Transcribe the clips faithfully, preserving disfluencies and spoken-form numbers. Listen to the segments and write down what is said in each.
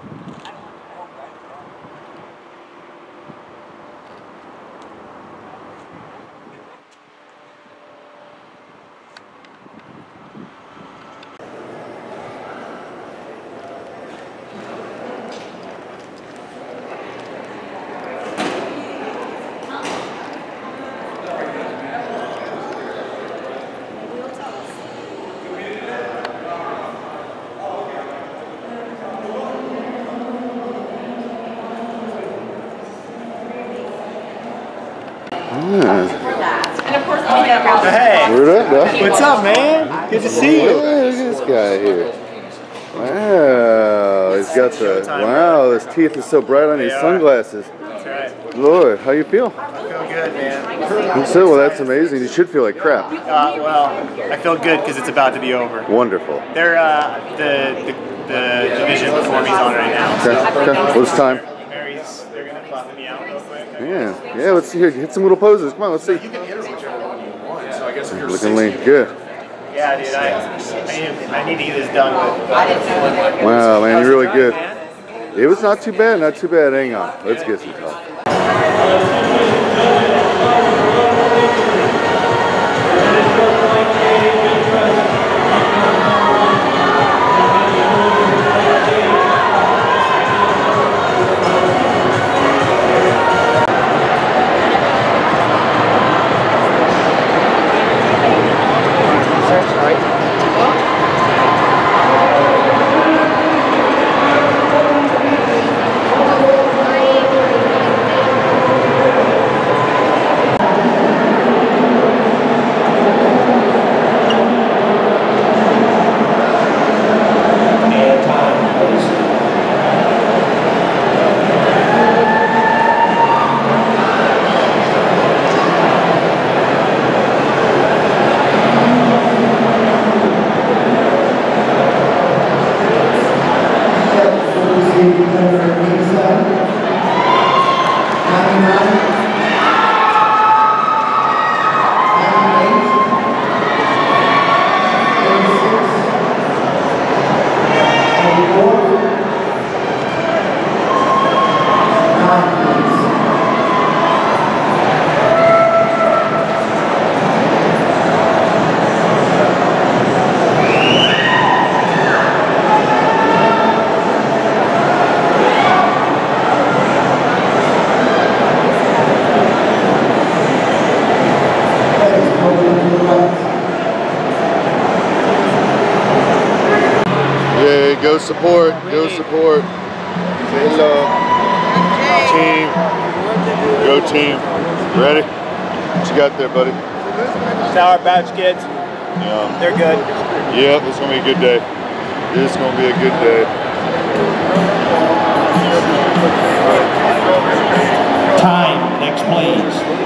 Hey, Word up, dog. what's up, man? Good to see you. Yeah, look at this guy here. Wow, he's got the, wow, his teeth are so bright on his sunglasses. That's right. Lord, how you feel? I feel good, man. You said, well, that's amazing. You should feel like crap. Uh, well, I feel good because it's about to be over. Wonderful. They're uh, the, the the division before me's on right now. Okay, So okay. Well, it's time. Mary's, they're gonna buff me out real quick. Yeah, yeah. Let's see here. Hit some little poses. Come on, let's see. Looking lean. Good. Yeah, dude. I I need, I need to get this done with. Wow, man, you're really good. It was not too bad. Not too bad. Hang on. Let's get some talk. Go support, go support. Say hello. Team. Go team. Ready? What you got there, buddy? Sour Patch Kids. Yeah. They're good. Yep, it's gonna be a good day. This is gonna be a good day. Time, next please.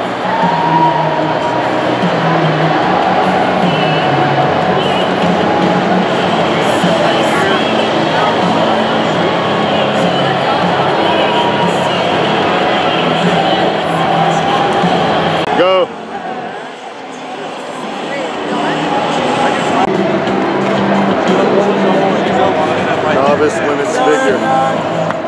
Go. Novice women's figure.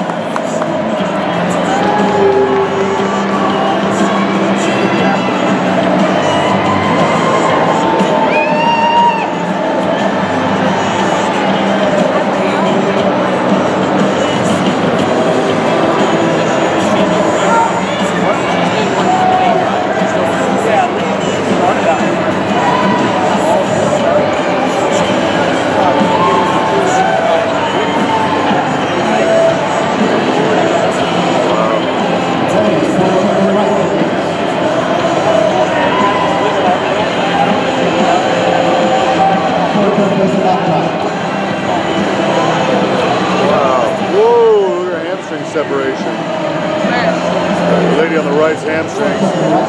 Separation. The lady on the right's hamstrings.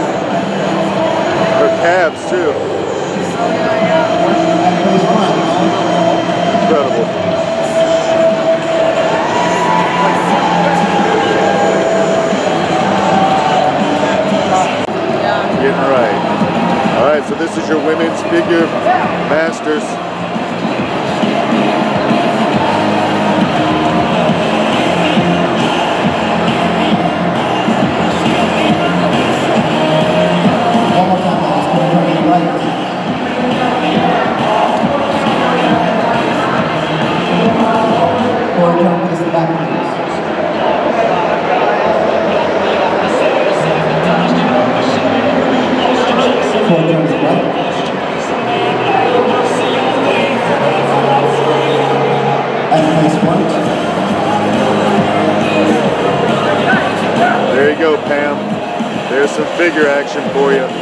Her calves too. Incredible. Getting right. All right, so this is your women's figure masters. figure action for you.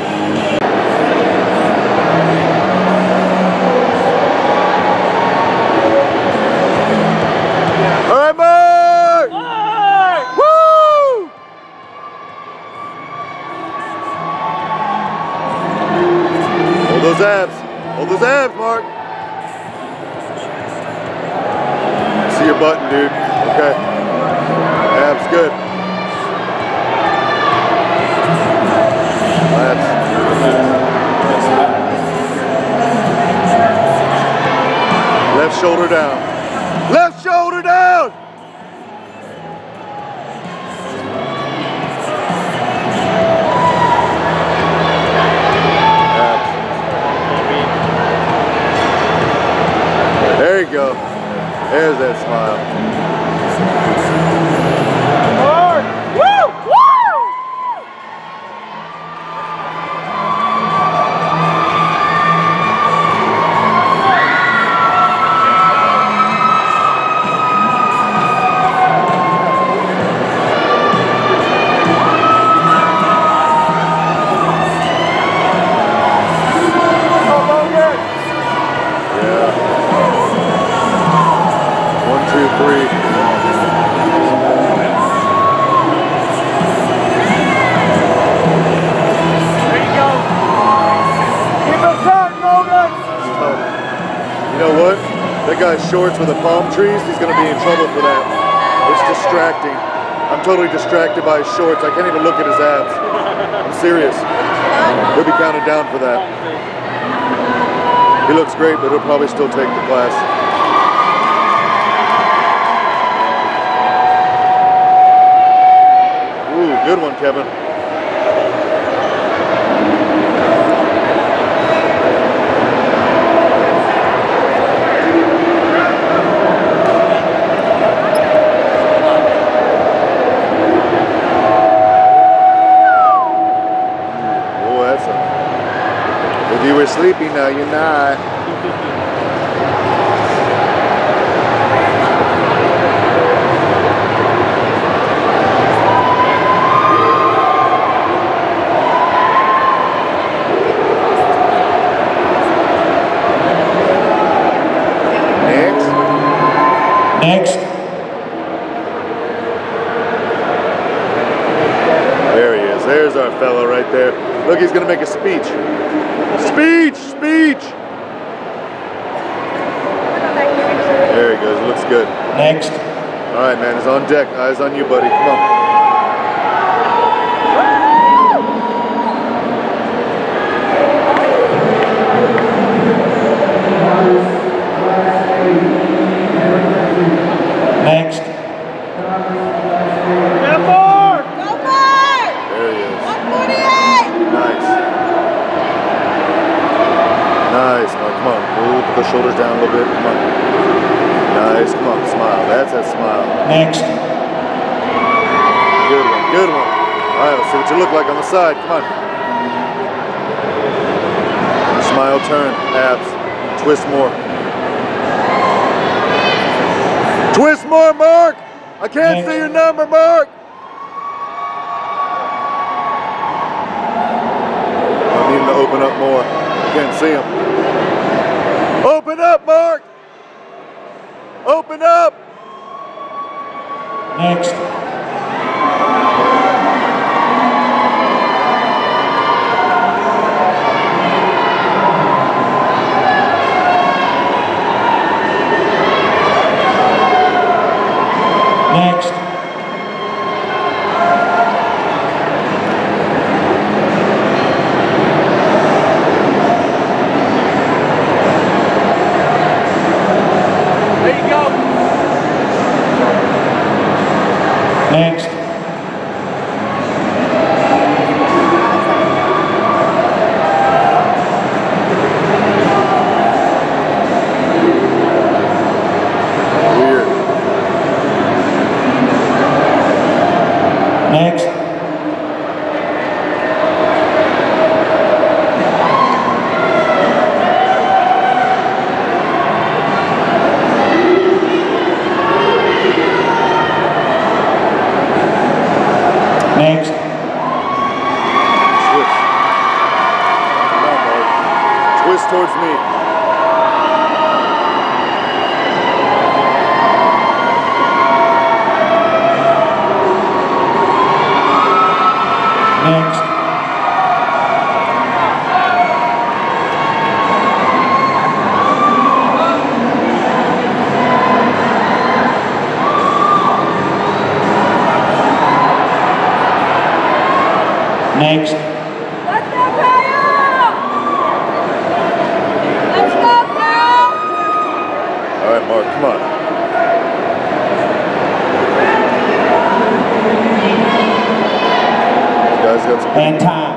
All right, Mark! Mark! Woo! Hold those abs. Hold those abs, Mark. See your button, dude. Okay. Abs, good. Abs. Left shoulder down. Left shoulder down! Abs. There you go. There's that smile. Hard. Woo! Woo! Three. There you go. Keep it tight, Logan. You know what? That guy's shorts with the palm trees, he's going to be in trouble for that. It's distracting. I'm totally distracted by his shorts. I can't even look at his abs. I'm serious. He'll be counted down for that. He looks great, but he'll probably still take the class. Good one, Kevin. Oh, that's a... If you were sleepy, now you're not. Next. There he is. There's our fella right there. Look, he's going to make a speech. Speech! Speech! There he goes. Looks good. Next. All right, man. He's on deck. Eyes on you, buddy. Come on. Next. Get more! Go Mark! There he is. one forty-eight! Nice. Nice. Now, come on. Ooh, put the shoulders down a little bit. Come on. Nice. Come on. Smile. That's that smile. Next. Good one. Good one. All right, let's see what you look like on the side. Come on. Smile, turn, abs. Twist more. Twist more, Mark! I can't Next. see your number, Mark! I need him to open up more. I can't see him. Open up, Mark! Open up! Next. Next. There you go. Next. Weird. Next. Next. Next. Let's go, Kyle! Let's go, Kyle! All right, Mark, come on. You guys got some. And time.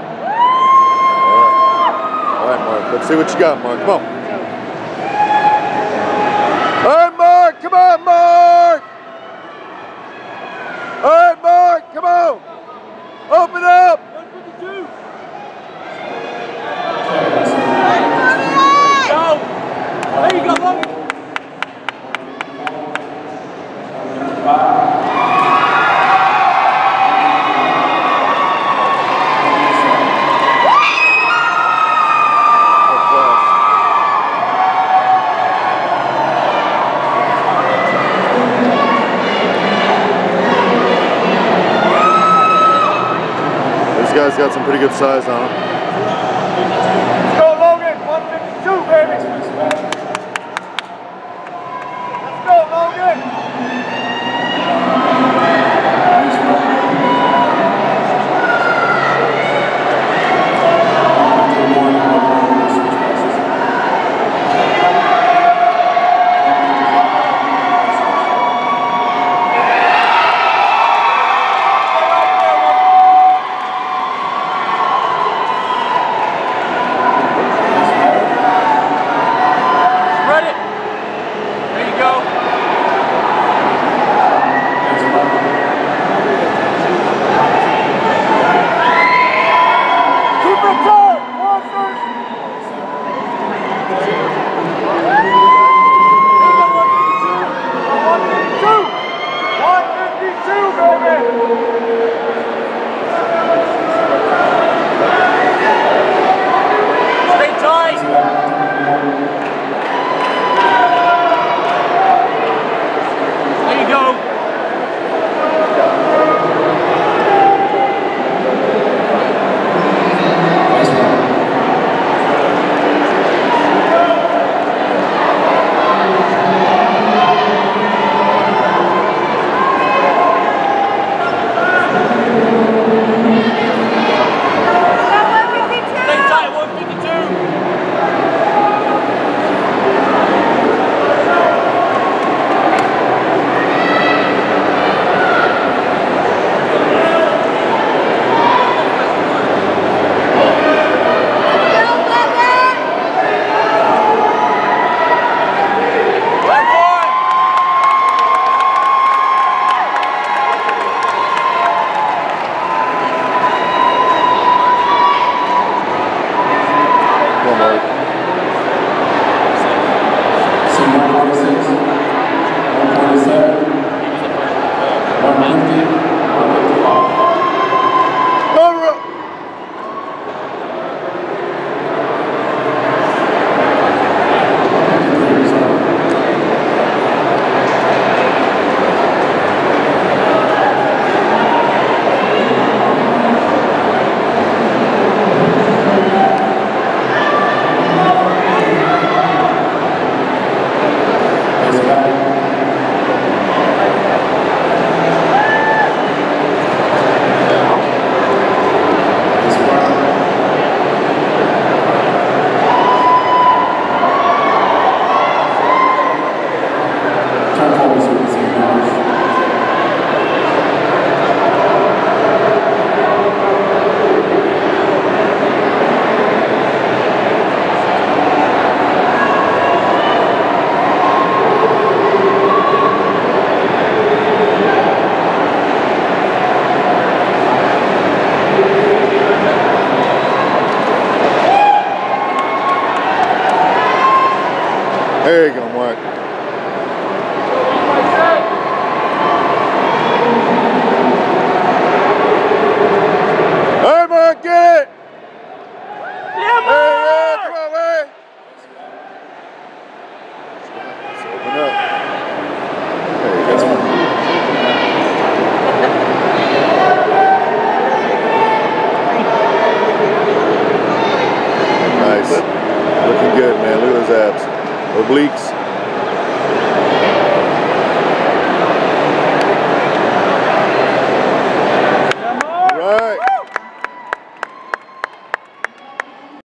All right, Mark. Let's see what you got, Mark. Come on. All right, Mark. Come on, Mark. All right, Mark. Come on. Open up. There you go, Logan. These guys got some pretty good size on them.